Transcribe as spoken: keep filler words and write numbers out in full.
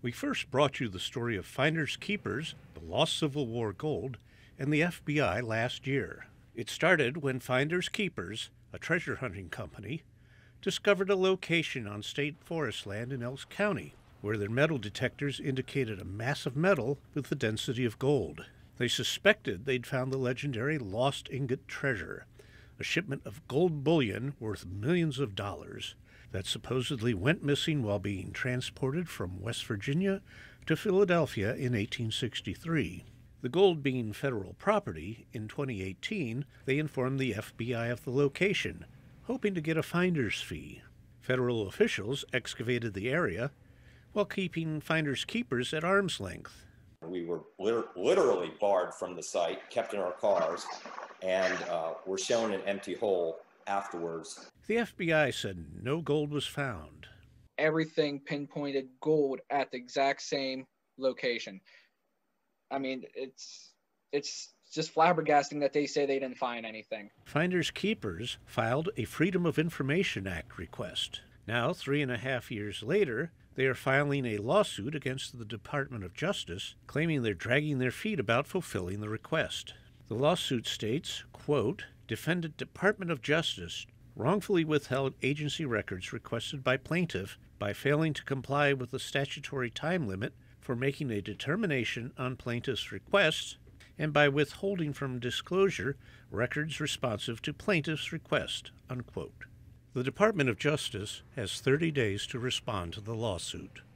We first brought you the story of finders keepers, the lost Civil War gold, and the F B I last year. It started when finders keepers, a treasure hunting company, discovered a location on state forest land in Elks County, where their metal detectors indicated a mass of metal with the density of gold. They suspected they'd found the legendary lost ingot treasure, a shipment of gold bullion worth millions of dollars that supposedly went missing while being transported from West Virginia to Philadelphia in eighteen sixty-three. The gold being federal property, in twenty eighteen, they informed the F B I of the location, hoping to get a finder's fee. Federal officials excavated the area while keeping finders keepers at arm's length. We were liter- literally barred from the site, kept in our cars, and uh, were shown an empty hole afterwards. The F B I said no gold was found. Everything pinpointed gold at the exact same location. I mean, it's it's just flabbergasting that they say they didn't find anything. Finders keepers filed a Freedom of Information Act request. Now, three and a half years later, they are filing a lawsuit against the Department of Justice, claiming they're dragging their feet about fulfilling the request. The lawsuit states, quote, Defendant Department of Justice wrongfully withheld agency records requested by plaintiff by failing to comply with the statutory time limit for making a determination on plaintiff's requests and by withholding from disclosure records responsive to plaintiff's request, unquote. The Department of Justice has thirty days to respond to the lawsuit.